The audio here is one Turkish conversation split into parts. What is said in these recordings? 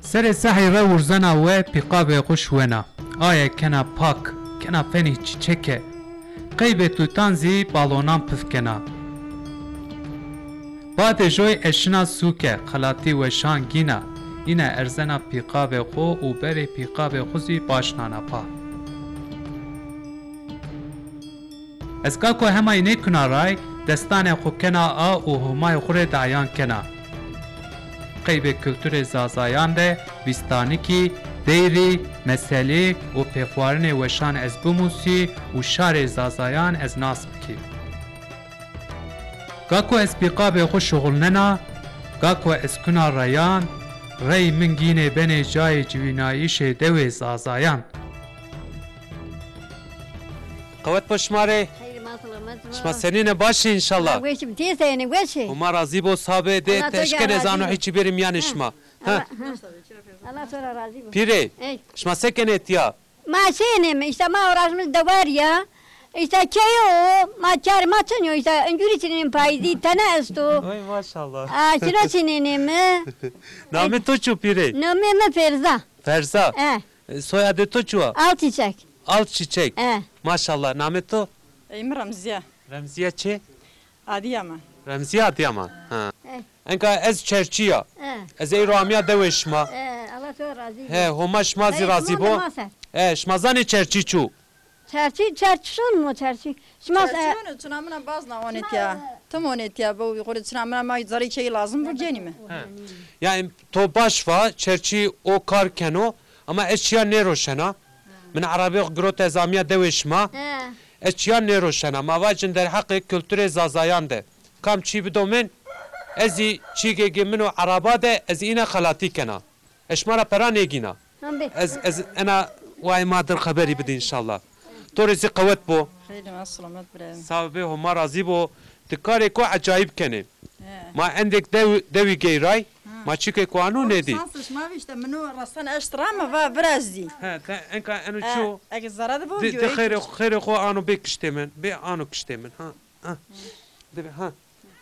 سر سحی را ورزنا و پیقاب خوش ونا آیا کنا پاک کنا فنی چیچکه قیب توتانزی بالونان پفکنا بعد جوی اشنا سوکه خلاتی و شانگینا اینه ارزنا پیقاب خو و بری پیقاب خوزی باشنانا پا از که همه نیکنا رای دستان خو کنا آ و همای خوره دعیان کنا قیب کلتور زازایان ده ویستانیکی دیری مسئله و پیخوارن وشان از بموسی و شار زازایان از ناس بکی گاکو از پیقاب خو شغل ننا گاکو از کنا رایان ری منگین بین جای جویناییش دو زازایان قوت پشماره شما سنین باشی انشالله ویشم تیسه اینه ویشی و ما راضی با صحابه ده تشکن ازانو هیچی بریم یعنی شما الله تو را راضی بود پیره شما سکنه تیا ما سینم işte ما uğraşmış da var ya işte keyo ma çar ma çınyo işte öncürü çinin paydi tane esto oy maşallah şuna çinin mi Name to çu pire name mi Ferza Ferza soyadı to çu Alt çiçek Alt çiçek maşallah name to Remziye. Remziye çi? Adıyaman. Remziye Adıyaman. Ha. Enka ez çerçiya. Ez eyramiya deveşma. Allah to razı. He, homa şmazi razı bo. Şmazani çerçi çu. Çerçi mu çerçi? Şmaz. Çerçi çınamına bazna onet ya. Tam onet ya. Bu yukarı çınamına ma zarı şey lazım bu geni mi? Yani to başva çerçi o karkeno ama eşya ne roşena. Min Arabi grot ezamiya deveşma. Eşya ne roşena. Mavacın der hakkı kültüre zazayan de. Kam çi bidomen ازی چیگه گمنو عربا ده از اینا خلاتی کنا اشمارا پران یگینا از انا وای مادر خبری بده ان شاء الله تو رزی قوت بو خیلی مسلمت برای صاحبه هم راضی بو تکاری کو عجایب کنه ما عندك دوی گیرای ما چیکه قانون ندی سانسش ما ویشته منو راستن اشترام و برازدی ها انکا انو چو اگه زراد بو دی خیر خو انو بکشتمن به انو کشتمن ها ها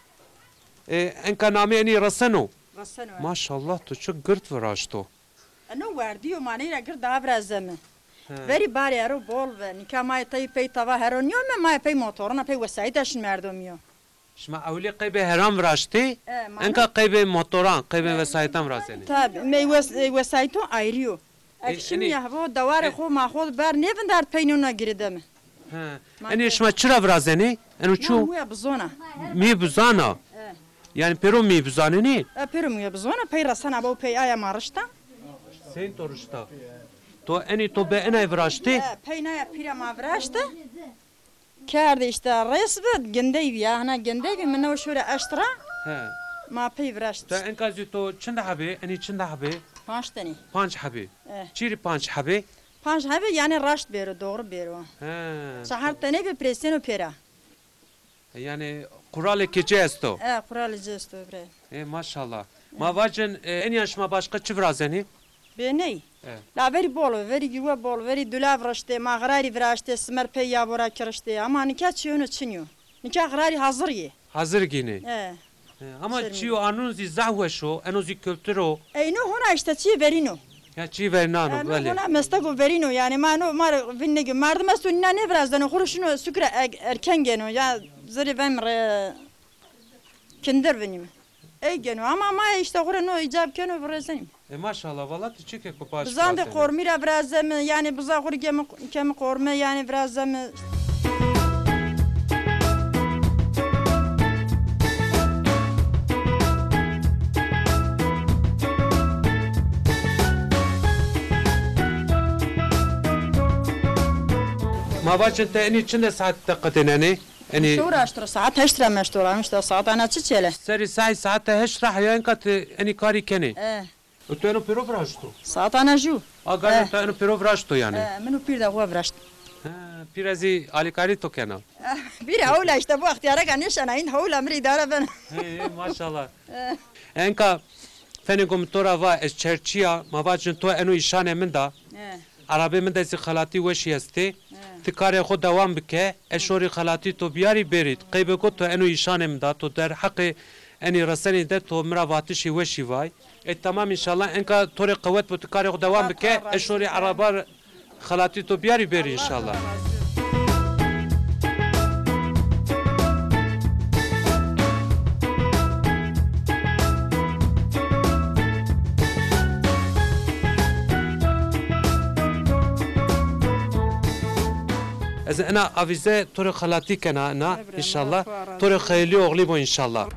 انکا نامی انی رسنو ماشاءالله تو چه گرد وراشتو انو وردی و معنی را گرد برازمه وری باری ارو بول و نکا مای تای پی توا هرونیو مای پی موتورنا پی وسایتشن مردمیو شما اولی قیب هرام وراشتی انکا قیب موتوران قیب وسایتام رازنی تاب می وسایتو ایریو اکشم یهو دوار خو ما خود بر نیفن در پینو نگیردم انی شما چرا ورازنی انو چو می بزونه می بزانا yani peru mi buzanini? Peru mi buzana peyra sana bu pey aya marışta. Sen toruşta. To eni to be ena evraşti. Peyna ya pira ma vraşta. Kardı işte resbet gendevi ya hana gendevi mena şöyle aştıra. Ma pey vraşta. Ta enkazi to çında habi eni çında habi. Panç tane. Panç habi. Çiri panç habi. Panç habi yani raşt bero doğru bero. Şahar tane bir preseno pera. Yani kuralı keçe esto. Kuralı esto bre. Maşallah. Ma vacın en yaşma başka çivrazeni? Be ney? La veri bolo, veri güve bol, veri dulav raşte, ma grari vraşte, smer pey yabora kirişte. Ama nikah çiyonu çiniyor. Nikah grari hazır ye. Hazır gini. Ama çiyo anunzi zahveşo, enuzi kültüro. No hona işte çiy verino. Ya çiy verinano böyle. Hona mestago verino yani ma no mar vinnegi mardım astu ne vrazdan khuruşunu sükre erken geno ya zari ben kinder benim. Geno ama ma işte khurano icab keno vrazayım. Maşallah valla tüçük ko baş. Bizan de kormira vrazam yani biza khur kem korme yani vrazam. ما باچن te eni çinde saatte qatınani eni شو راشتر ساعات هشترا مشتورا مشتا ساعات أنا تشيله seri say saatte heşra hayan kat eni kari keni to eno pero vraşto ساعات أنا جو aga to eno pero vraşto yani منو بير ده هو برشت pirazi alikari to kana بير هولا işte bu ihtiyara ganış ana in howla mri dara ben maşallah enka feni komutora va es çerçiya ma baçın to eno işane min da Arabi min de xalati weş yeste tikare xo devam bike eşori xalati to biyari berit qeybe ko to eno işanem da to der haqqi اني رسني ده تو مرا واتشي وشي واي تمام ان شاء الله انك طريق قوات بتكاري دوام بك اشوري عربار خلاتي تو بياري بيري ان شاء الله إذا أنا أفيزة طريق خلاتي كنا أنا إن شاء الله طريق خيلي وغليبو إن شاء الله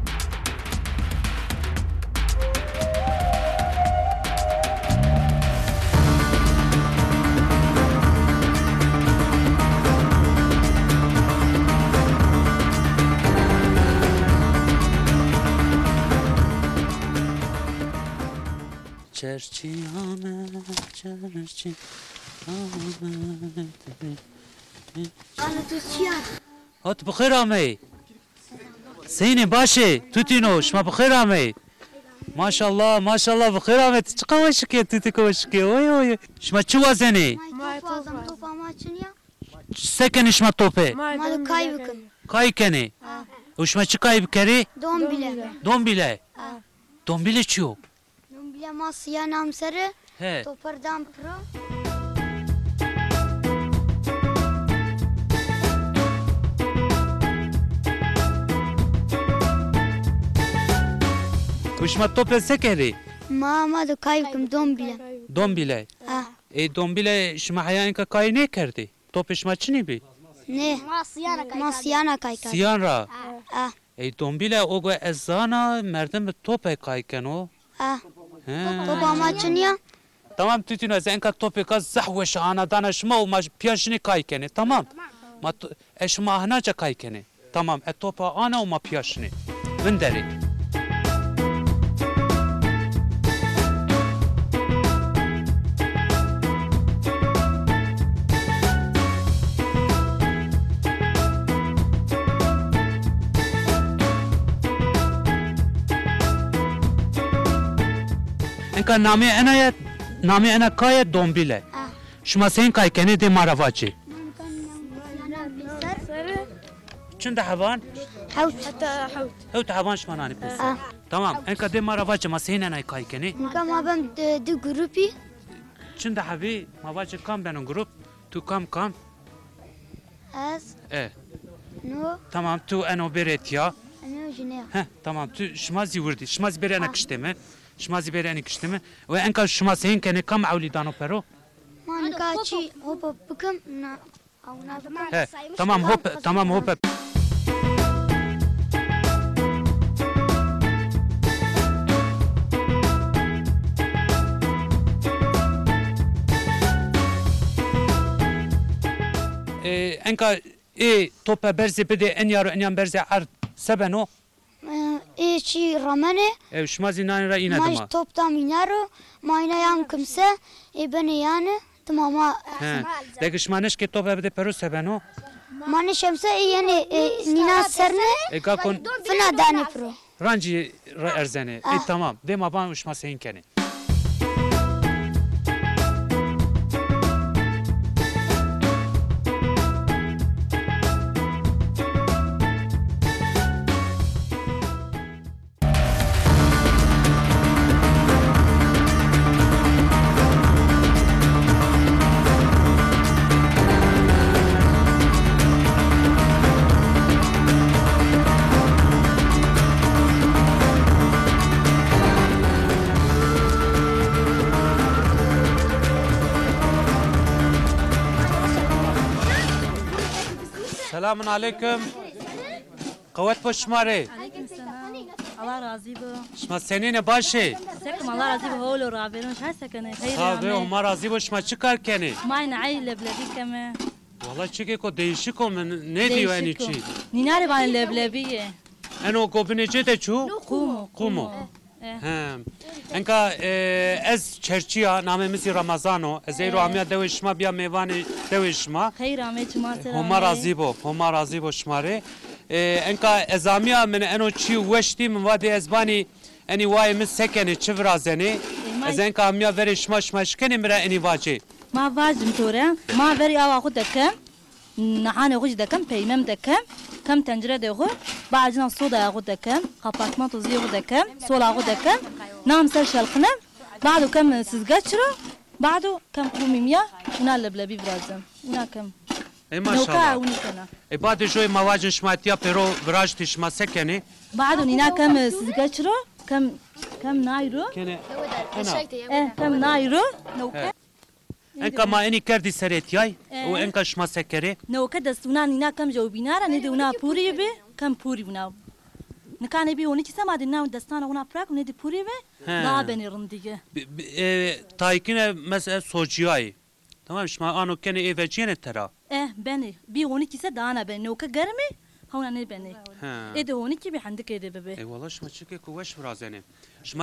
هات بخير عمي سيني باشي توتينو شما بخير عمي ما شاء الله ما شاء الله بخير عمي تقوشك يا توتي كوشك وي وي شما شو وزني سكن شما توبه مالو كايبكم كاي كني وشما شو كاي بكري دومبيلا دومبيلا شو دومبيلا ما سيانام سره he توپردام برو وشما توبه سكري مالو كايبكم دومبيلا دومبيلا دومبيلا شما حيانك كاي نه کردی توپ شما چنی بی نه ما سيانا كاي سیان را دومبیله اوگو ازانا مردم توپ کای کنو توپا ما چنیا تمام توتینو از اینکه توپ که زحوش آنا دانا شما و ما پیاشنی کای کنه تمام ما شما هنا جا کای کنه تمام توپا آنا و ما پیاشنی من داری اینکه نامی انا کای دومبیله شما سین کای کنی دی مارواچی چند حوان حوت حوان شما نانی پس تمام اینکه دی مارواچی ما سین انا کای کنی اینکه ما بم دو گروپی چند حوی مواچی کام بینون گروپ تو کام از نو تمام تو انو بیرتیا انو جنیا تمام تو شما زیوردی شما زبیری انا کشتمه شما زبیری انا کشتمه و اینکه شما سین کنی کم اولی دانو پرو ما نکا چی هوپ بکم نا او نا بکم تمام هوپ انکه توپ برزی بده انیارو انیام برزی عرض سبنو چی رمانه شما زینانی را اینه ماش توپ تام اینارو ما اینا یام کمسه بنی یانه تماما دیگه شما نش که توپ بده پرو سبنو ما نشمسه یعنی نینا سرنه ایگا کن فنا دانه پرو رانجی را ارزنه تمام دی ما بان شما سین کنی سلام علیکم قوت پشماره الله راضی بو شما سنین باشه سکم الله راضی بو هولو رابطون چه سکنه خیلی تابه و ما راضی باش ما چی کار کنی ما نعی لبلبی کمه والله چی که دیشی کن ندیو اینی چی نیناری بان لبلبیه اینو گوبینه چه چو قومو انکا از چرچیا نامه مسی رمضانو از ایرو همیا دوش ما بیا میوان دوش ما خیر آمه چما سلام هما راضی بو شماره انکا ازامیا من انو چی وشتی من وادی ازبانی انی وای من سکنی چه ورازنی از انکا همیا وری شماش کنی مرا انی واجی ما واجم توره ما وری آوا خود دکم نحانه خوش دکم پیمم دکم کم تنجره دکو بعدين صودا غدا كم خباكمان توزي غدا كم صولا غدا كم نام سر شلخنم بعده كم سزقشرو بعده كم كوميميا ونا لبلبي برازم ونا كم ای ماشاءالله ای بعد جوی مواجن شماتیا پیرو براجتی شما سکنی بعده نينا كم سزقشرو كم نايرو کنه كم نايرو نوكا انکا ما اینی کردی سریتیای و انکا شما سکری نوكا دستونا نينا كم جو بينارا ندونا بوري بي كم بوري ونا نكاني بي ونيكي سما دنا دستانا ونا براك وندي بوري بي daha beni rındige. Taykine mesela sociyay. Tamam şma ano kene eveciyene tera. Beni. Bir 12 ise daha ne beni. Oka garmi. Havna ne beni. Ede 12 bir handik ede bebe. Vallahi şma çıkı kuvaş vrazene. Şma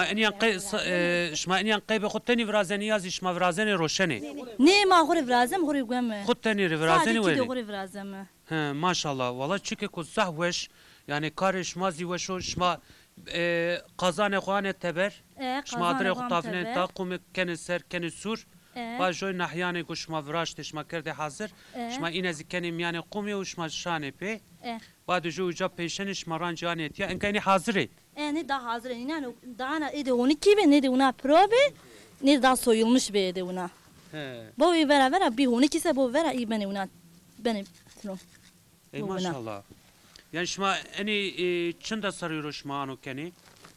eniyan qaybe xudteni vrazene yazı şma vrazene roşene. Ne ma xuri vrazem xuri gweme. Xudteni vrazene veli. veli. Xuri vrazem. Maşallah. Vallahi çıkı ku zahveş. Yani karış mazi ve şu şma قازان خوانه تبر شما در خطافنه تا قوم کنه سر کنه سور با جوی نحیانه گو شما وراشت شما کرده حاضر شما این از کنه میانه قومی و شما شانه پی بعد جو جا پیشن شما رانجانه تیا این کنه حاضره ne daha hazır ne daha ne de 12 be ne de ona probe ne daha soyulmuş be de ona bu vera bir 12 ise bu vera iyi beni ona beni maşallah. Yani şma eni çında sarıyor şma anu keni.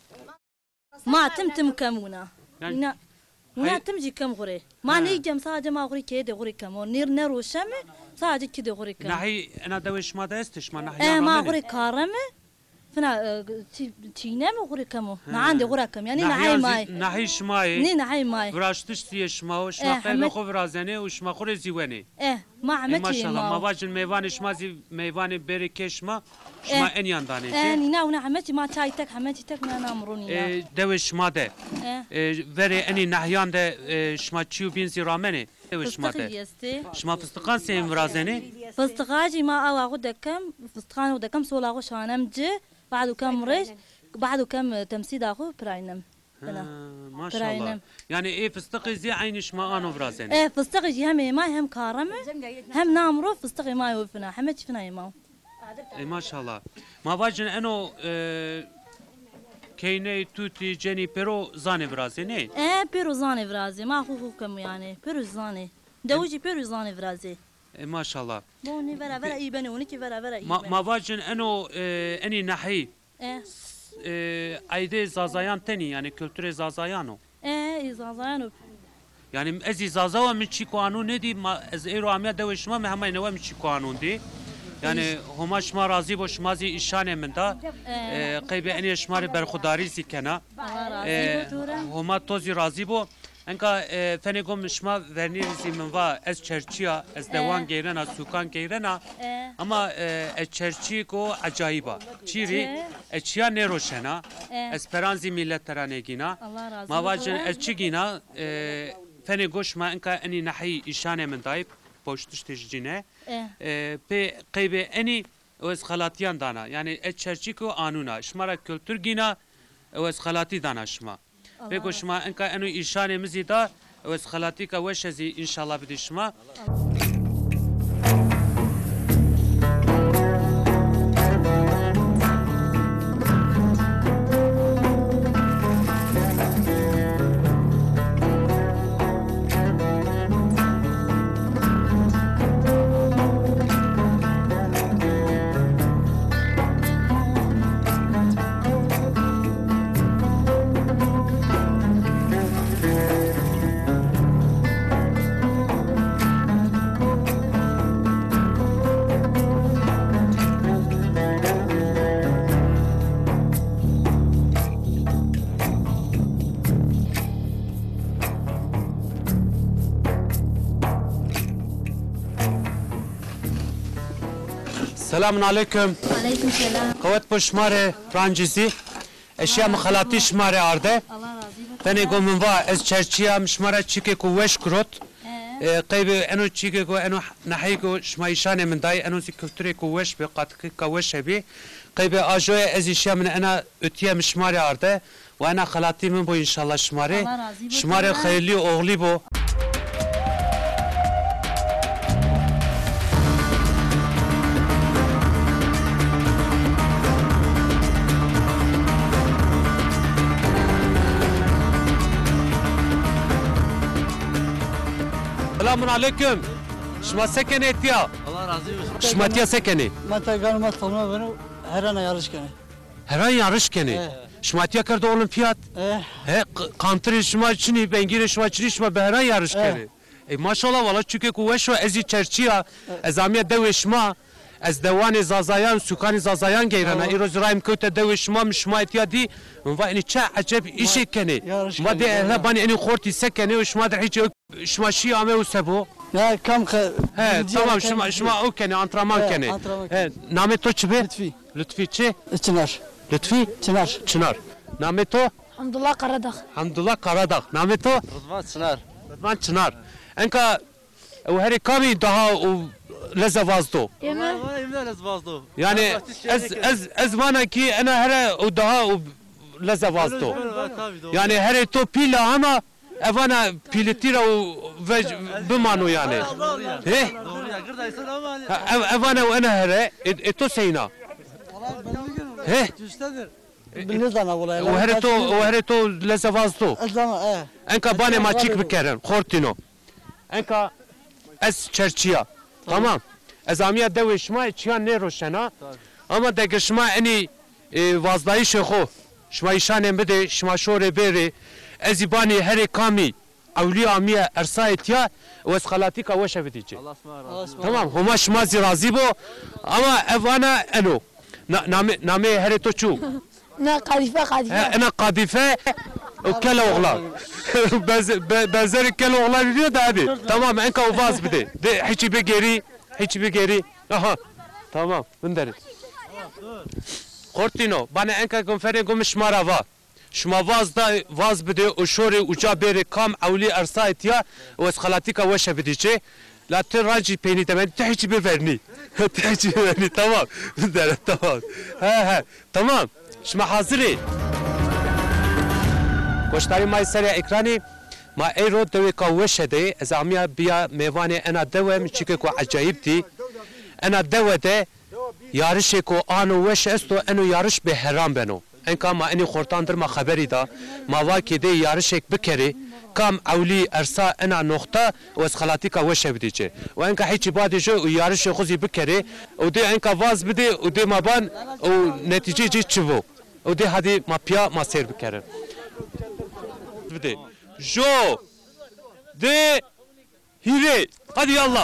Ma tim kamuna. Yani ne timci kam gore. Ma ne yiyeceğim sadece ma gore kede gore kam. O ne roşa mı? Sadece kede gore kam. Nahi ana da şma da estiş ma nahi. Ma gore karame. فنا تشينا مغري كمو عندي غرا كم يعني نحي ماي نحي شماي ني نحي ماي فراشتش تي شما شما قلب خو فرازنه و شما خو زيواني ما عمتي ما شاء الله ما باج الميوان شما زي ميوان بريكشما شما انيان داني ني نا عمتي ما تايتك عمتك ما نامروني دو شما ده فري اني نحيان ده شما تشيو بين زرامني دو شما ده شما فستقان سين فرازنه فستقاجي ما او غدكم فستقان ودكم سولا شانمجي بعده كم ريش بعده كم تمسيد اخو براينم ما شاء الله يعني ايه فستقي زي عينش ما انا برازين فستقي هم ماي هم كارمه هم نامرو فستقي ماي وفنا حمد فينا يماو ما شاء الله ما باجن انه كيني توتي جني بيرو زاني برازيني بيرو زاني برازي ما اخو كم يعني بيرو زاني دوجي بيرو زاني برازي ما شاء الله بوني برا يبني ونيكي برا ما باجن انه اني نحي ايدي زازايان تاني يعني كولتور زازايانو زازايانو يعني ازي زازاوا من شي قانون دي ما از ايرو عميا دوش ما هم نوا من شي قانون دي يعني هما شما راضي بو شما زي اشانه من دا قيبه اني شمار برخداري زي كنا هما توزي راضي بو انکا فنگم شما ورنیزی من وا از چرچیا از دوان گیرنا سوکان گیرنا اما چرچی کو عجایبا چیری چیا نروشنا اسپرانزی ملت ترانگینا ما واجن چگینا فنگوش ما انکا انی نحی ایشانه من دایب پشتش تجینه به قیبه انی از خلاتیان دانا یعنی چرچی کو آنونا شمارا کلتور گینا از خلاتی دانا شما بگو شما انکا انو ایشان مزیدا و از خلاتی که وش ازی انشالله بدی شما سلام علیکم. علیکم سلام. قوت پشماره فرانجیزی. اشیا مخلاتی شماره آرده. تنی گم و از چرچیا مشماره چیکه کوش کرد. قیب انو چیکه کو انو نحی کو شمایشان من دای انو سی کلتوری کوش به قطع کوش بی. قیب آجوی از اشیا من انا اتیا مشماره آرده و انا خلاتی من بو انشالله شماره. شماره خیلی اوغلی بو. Selamun aleyküm. Şma sekene etiya. Allah razı olsun. Şma etiya sekene. Matagan matalma beni her an yarış kene. Her an yarış kene. Şma etiya karda olimpiyat. He kantri şma çini bengire şma çini şma be her an yarış kene. Maşallah valla çünkü kuvveşo ezi çerçiya ezamiye deveşma ez devani zazayan sukani zazayan geyrana iroz raim köte deveşma mişma etiya di va ini ça acep işe kene. Ma de ehla bani ini khorti sekene şma de hiç şma şi ame usebo. Ya kam He tamam şma o kene antrenman kene. He name to çibe? Lütfi. Lütfi çi? Çınar. Lütfi? Çınar. Çınar. Name to? Hamdullah Karadağ. Hamdullah Karadağ. Name to? Rıdvan Çınar. Rıdvan Çınar. Enka o her kami daha o lezavazdo. Yani ez mana ki ana her o daha o lezavazdo. Yani her to pila ama evana piletira o ve bimano yani. He? Evana o ana her eto seyna. He? Bilnizana volay. O her to lezavazdo. Azama Enka bane maçık bikerin, kortino. Enka ez çerçiya. Tamam. Ezamiye devişma çiyan ne roşena. Ama de gışma eni vazdayı şeho. Şma işanem bide, şma şore beri. Ezibani her kami. Avliya amiye ersa etiya. Ve eskalatika ve şevidici. Tamam. Huma şma zirazi bo. Ama evana eno. Name her toçu. Ne kadife. Ana kadife. O kele oğlan. Benzeri kele oğlan diyor da hadi. Tamam enka o vaz bir de. Hiç bir geri. Aha. Tamam. Bunları. Kortino. Bana enka konferi gümüş marava. Şuma vaz bir de o şori uca beri kam avli ersa etiya o eskalatika ve şebidici. La tırrancı peyni demen hiç bir verni. Hiç bir verni. Tamam. Bunları tamam. He. Tamam. Şuma hazırı. Koştari mayseri ekrani ma eyro devi kavveşede ezamiya biya mevane ena devem çünkü ko acayipti ena devede yarışı ko anu veş esto enu yarış be heram beno enka ma eni khortandır ma haberi da ma vakide yarış ek bikeri kam avli ersa ena nokta ve eskalatika veş evdice ve enka hiç ibadice o yarış khuzi bikeri o de enka vaz bide o de ma ban o netice çivo o de hadi ma pya ma ser bikeri bide. Jo de hire. Hadi yallah.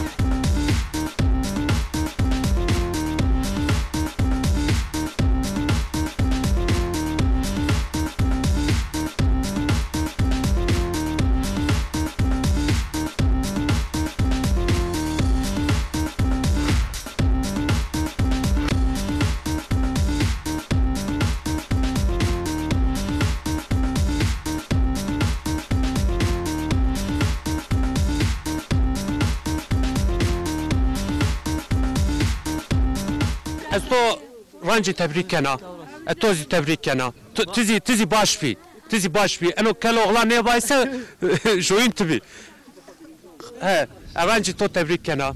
Esto ranci tebrik kena. Etozi tebrik kena. Tizi başfi. Tizi başfi. Eno kelo oğlan ne baysa join tibi. He, ranci to tebrik kena.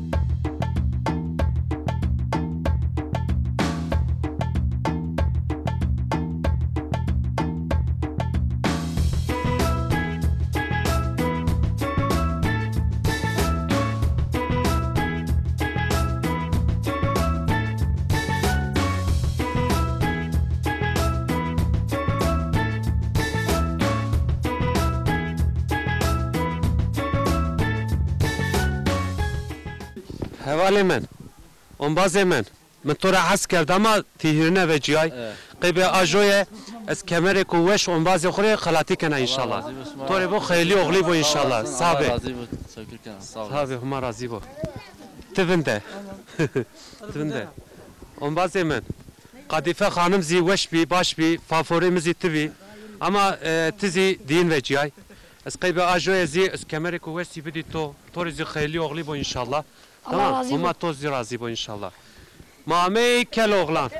Hevale men. Onbaze men. من تو را حس کردم تیهرنه و جای قیب آجوی از کمر کوش اون باز خوری خلاتی کنه انشالله تو را بو خیلی اغلی بو انشالله صاحب هم راضی بو تبنده اون باز من قدیفه خانم زی وش بی باش بی فاورimizi تبی ama tizi din ve cihay از قیب آجوی زی از کمر کوش سی بدی تو ریزی خیلی اغلی بو انشالله tamam ama to zی راضی بو انشالله Mame kel oğlan.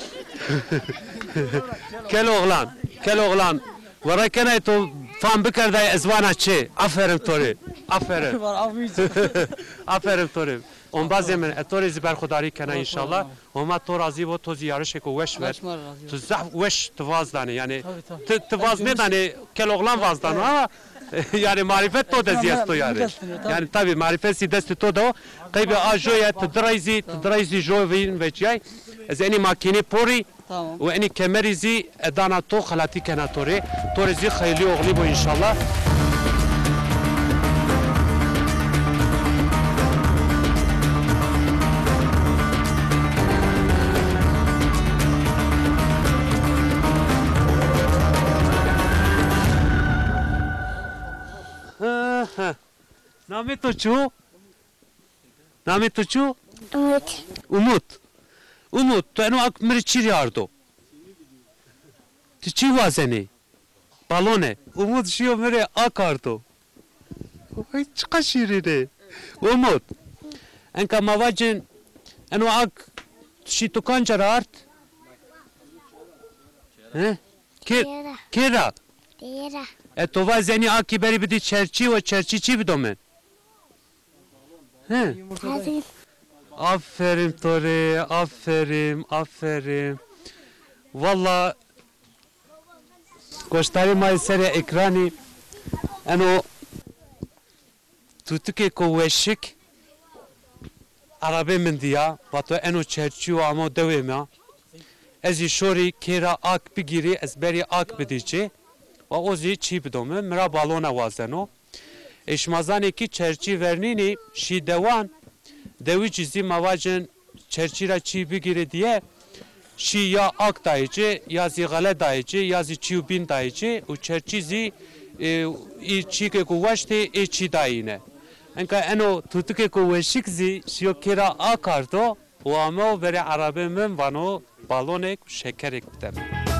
Kel oğlan. Vara kene to fan bikerde ezvana çi. Aferin tori. Aferin. Aferin tori. On bazı men etori ziber khudari kene inşallah. Ama to razı bu to ziyarış ko veş ver. To zaf veş tvaz dane yani. Tvaz ne dane kel oğlan vaz dane ama Yani marifet to da ziyasto yani. Yani tabi marifet desti to da qeybe ajoya tdraizi jovin ve çay. Ez eni makini pori Tamam. ve eni kemerizi edana to khalati kenatore. Torezi khayli oğli bu inşallah. Name to çu? Name to çu? Umut. Umut, to eno ak mirçir yardo. Ti çi vazeni? Balone. Umut şiyo mere akardo. Ay çıka şirine. Umut. Enka mavacin eno ak şi tukancar art. He? Kira. Dera. To vazeni aki beri bidi çerçi ve çerçi çi bidomen. He? Hazır. Aferin Tori, aferin. Valla goştari mayseri ekrani eno tutuke koveşik Arabe min diya vato eno çerçiyo ama devema ezi şori kera ak bigiri ezberi ak bidici ve ozi çi bidome mera balona vazeno eşmazani ki çerçi vernini şi devan devi çizi mavacın çerçira çi bigiri diye şi ya ak dayıcı ya zigale dayıcı ya çi bin dayıcı u çerçizi çi ke kuvaşte çi dayine enka eno tutuke kuveşik zi şiyo kera akardo o ama vere arabemen vano balonek şekerek biter.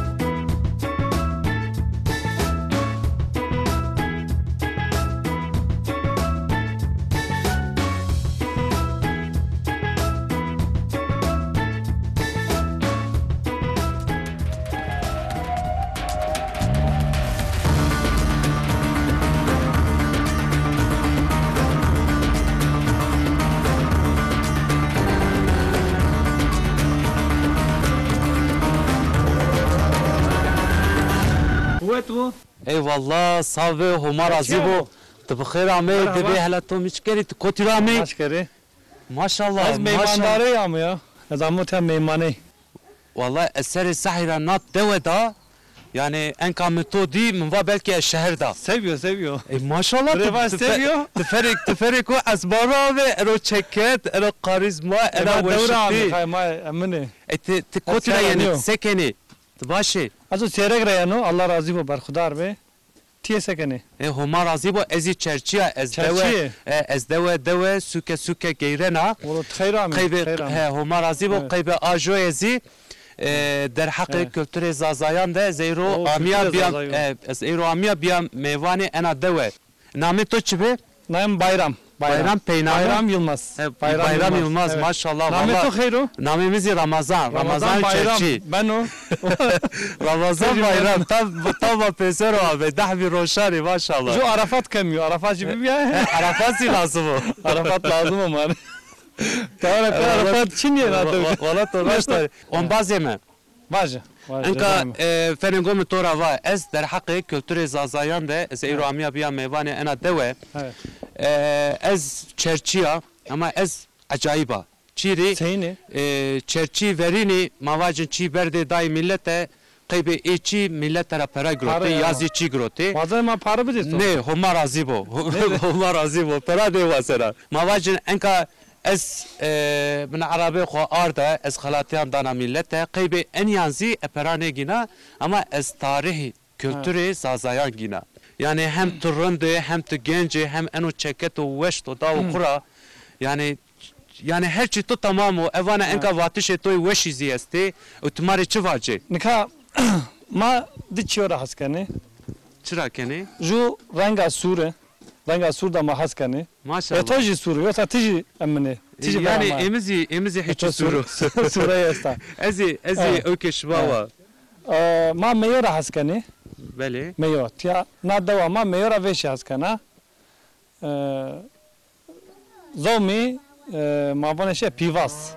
Eyvallah savve homar azibo tıbıkhir ame dibe hala to miçkeri kotirame Aşkari. maşallah Az meymandare ya mı ya? Az amut meymane. Vallahi eseri sahira nat deveda yani enka metodi min va belki şehirda Seviyor. maşallah Breva seviyor. teferik o azbara ve ero çeket ero karizma ero Devra veşti kayma emine. te kotira yani Seviyor. sekeni başı Az çeyrek rayano Allah razı olsun barkudar be. Tiye sekene. homar azibo ezi çerçiya ez deve suke geyrena Olu txeyra mı? قيبه هما رازيبو قيبه اجويزي در حق كولتور زازايان ده زيرو اميا بيام زيرو اميا بيام ميواني انا دوه نامي تو çibe Naim Bayram. Bayram Yılmaz. Bayram Yılmaz evet. maşallah Name valla to hayro. namimizi Ramazan Bayram. çerçi Ben o. Ramazan bayram tam pesero abi dahbi roşari maşallah Şu Arafat kemiyor. Arafat gibi ya. Arafat lazım o Arafat lazım ama. Tamam Arafat Çin yeri adı. valla tornaşlar on bazeme Vaje. Enka fenengom tora va ez der haqqi kültüre zazayan de ez İramiya biya meyvane ena deve Evet. ez çerçiya ama ez acayiba çiri Seyni. çerçi verini mavacın çi berde day millete qeybe içi millete para grote yazı çi grote Bazen ma para mı diyorsun? ne homar azibo homar azibo para de vasera mavacın enka ez من عربي خو arda ez xalatiyan dana millete qeybe en yanzi eperane gina ama ez tarihi kültürü sazayan gina yani hem turunde hem de gence hem eno çeket o weşt o da o kura yani her şey to tamam o evana enka vatış etoy weşi ziyesti utmari çıvacı Nika ma diçiyor haskane. çıra kene Ju ranga sure. Ranga surda ma haskane. maşallah Etoji suru yoksa tiji emine. Tiji yani barama. emizi hiç Suru. suru Sura yasta. ezi öke şbava Ma meyora haskane. beli Meyo. Tia na dawa ma meyora veshi haskana. Zomi ma bana şey pivas.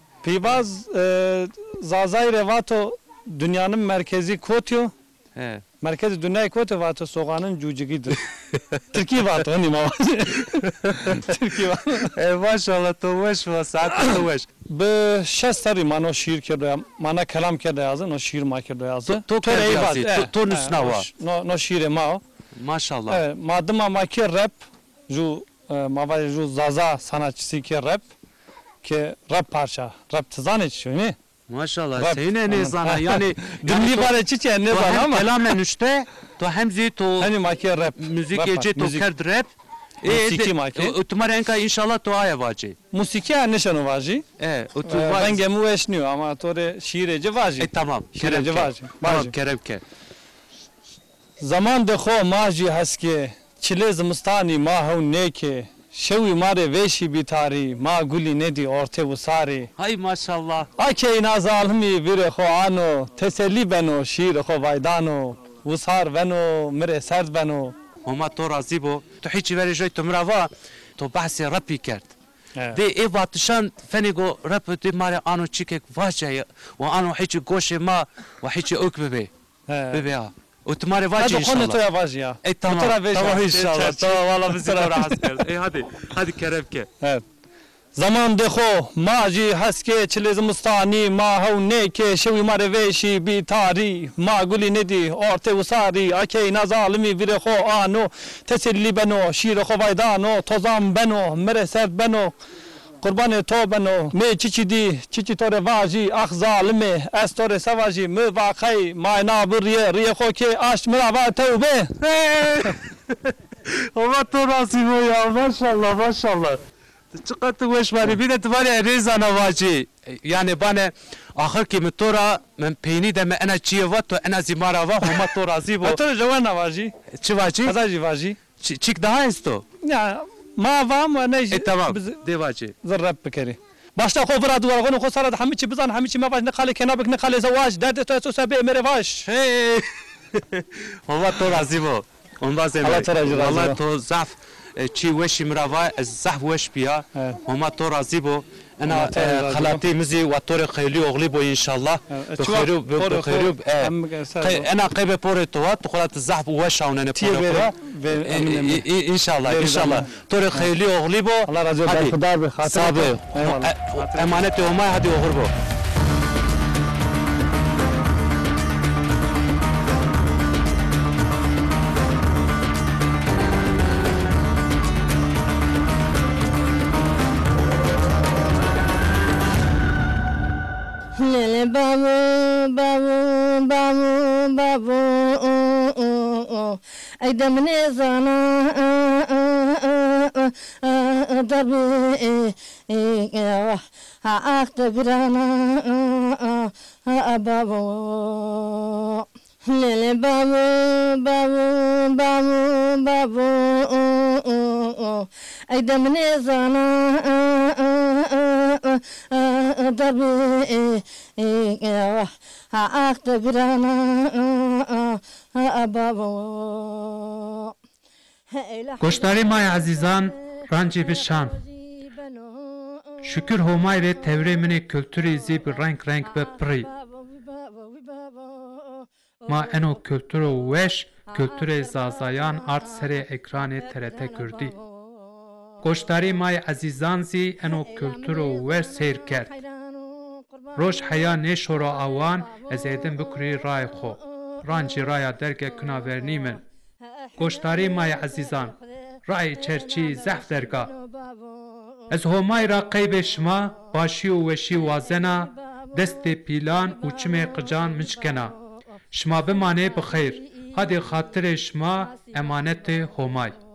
Pivas zazay revato dünyanın merkezi Kotyo. he مرکز دنیای کوت واتو سوغانın cücügidir. Türkiye vatı hani ma. Türkiye vatı. Maşallah tovaş ve saat tovaş. به 6 سری منو شیر کرده منو کلام کرده از نو شیر ما کرده از تو کردی تو نسنوا نو شیر ما maşallah. Madem ama ki rap ju mava ju zaza sanatçısı ki rap ki rap parça rap tızan şu ne? Maşallah. Senin ne zana yani dinli bana çiçeği ne zana ama kelamen işte to hemzi to hani ma ki rap müzik ece to kerd rap. Musiki maki. Utumar enka inşallah to aya vaci. Musiki nişanı vaci. Ben gemu eşniyor ama tore şiirece vaci. Tamam. Şiirece vaci. Tamam kerevke. Zaman dekho maji haske çile zımstani ma hav neke şevi mare veşi bitari ma guli nedi orte vusari. Hay maşallah. Ake nazalmi vire kho ano teselli beno şiir kho vaydano vusar beno mere serd beno. Homa to razı bu. To hiç vereceği to mrava to bahsi rapi kert. De ev atışan fenigo rap de mare ano çikek vaje ve ano hiç goşe ma ve hiç okbebe. Bebe ya. Otumare vaje inşallah. Hadi konu to ya vaje ya. Tamam. Tamam inşallah. Tamam valla bizi rahat kert. Hadi kerevke. Evet. Zaman dekho maji haske çile zımstani ma hav neke şevi mare veşi bitari ma guli nedi orte usari ake nazalimi vire kho ano teselli beno şiir kho vaydano tozam beno mere serd beno kurbanı to beno me çiçi tore vaji ah zalime es tore savaji me vakay ma naburiye riye kho ke aş mirava tevbe. Homa to razı bu ya maşallah maşallah. Çıkarttı veş bari bir de tuvale rezana vaci. Yani bana ahir ki motora men peyni de me ana çiye vat ve ana zimara va homa to razı bu. Motor jwana vaji. Çi vaci? Kazaji vaji. Çik daha isto. Ya ma vam ve ne? Tamam. De vaci. Zerrab bekeri. Başta kovra duvar konu kosara hamiçi bizan hamiçi ma vaş ne kale kenabek ne kale zavaj derde to sosa be mere vaş. Hey. Homa to razı bu. Ondan sonra Allah to zaf چی وشی مرا زح وش بیا هما تو راضی بو انا خلاطی مزی و طور خیلی اغلی بو ان شاء الله بخیرو انا قیب پور تو تو خلاط زح وش اون نه پور ان شاء الله طور خیلی اغلی بو الله راضی خدا به خاطر امانت هما هدی اغر بو Babu, babu, babu, babu, aydam ne zana, darbe, ha akta birana, babu, lele babu, babu, babu, babu, aydam ne zana, darbe. Ha akta birana baba. Goştari may azizan ranci bişan. Şükür homay ve tevremini kültürü izi bir renk ve pri. Ma eno kültürü veş kültürü zazayan art seri ekranı TRT gördü. Goştari may azizan zi eno kültürü veş seyir kert. روش حیا نشورا آوان از ایدن بکری رای خو رانجی رایا درگه کناورنی من گوشتاری مای عزیزان رای چرچی زحف درگا از همای را قیب شما باشی و وشی وازنا دست پیلان و چم قجان مچکنا شما بمانه بخیر هادی خاطر شما امانت همای